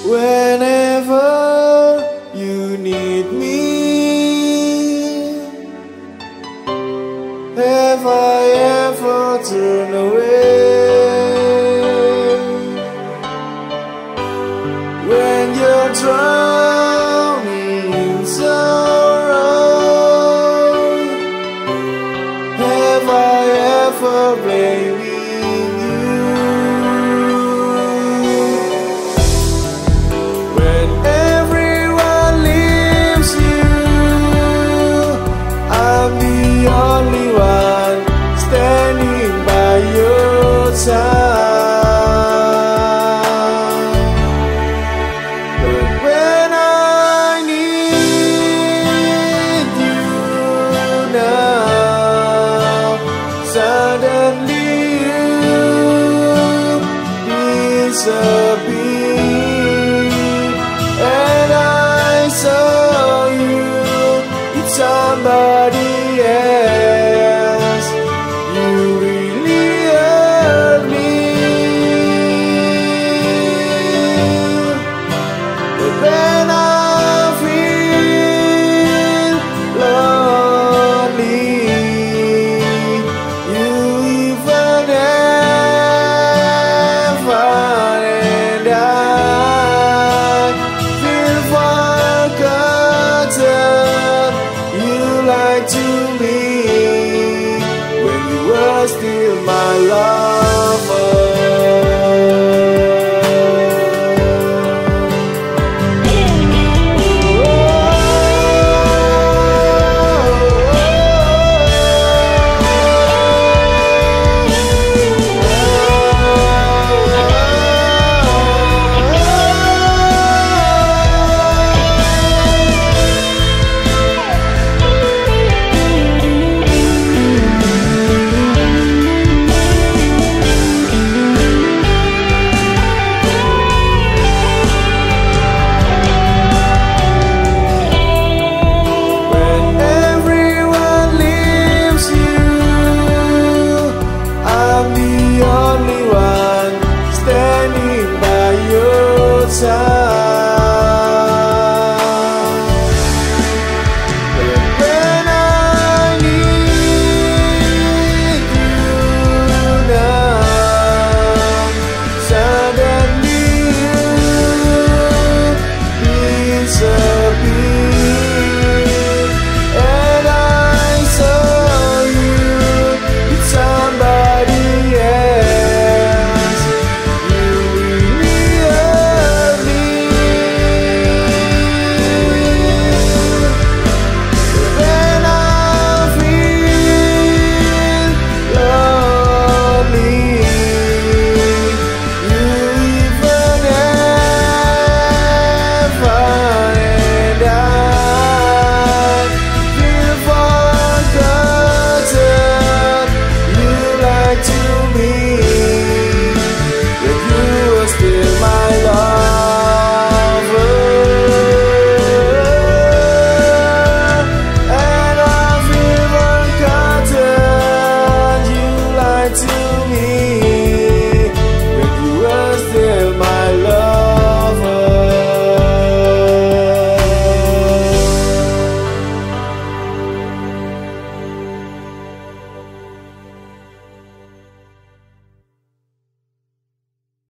Whenever you need me, have I ever turned away? When you're drowning in sorrow, have I ever blamed you? When everyone leaves you, I'm the only one standing by your side. But when I need you now, suddenly you disappear, and I saw you with somebody else. You really hurt me. But when I feel lonely, you even heaven, and I feel forgotten. You lied to me when you were still my lover. Only one standing by your side.